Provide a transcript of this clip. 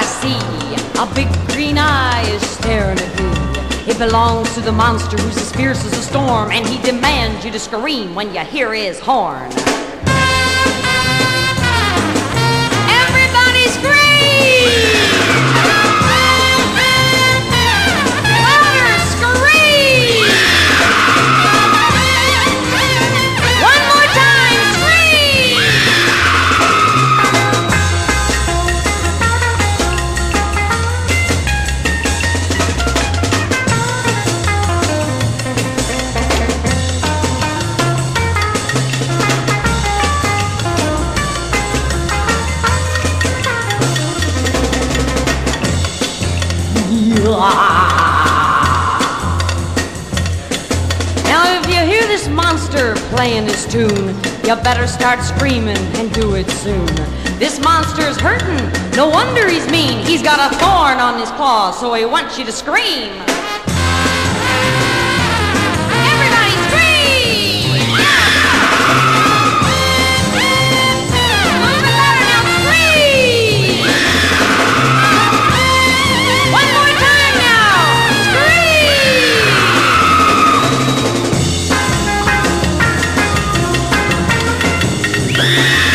see a big green eye is staring at me. It belongs to the monster who's as fierce as a storm, and he demands you to scream when you hear his horn. Everybody scream! Louder, scream! One more time, scream! Now, if you hear this monster playing his tune, you better start screaming and do it soon. This monster's hurting, no wonder he's mean. He's got a thorn on his claw, so he wants you to scream. Everybody scream! A little bit louder now, scream! One more time now, scream!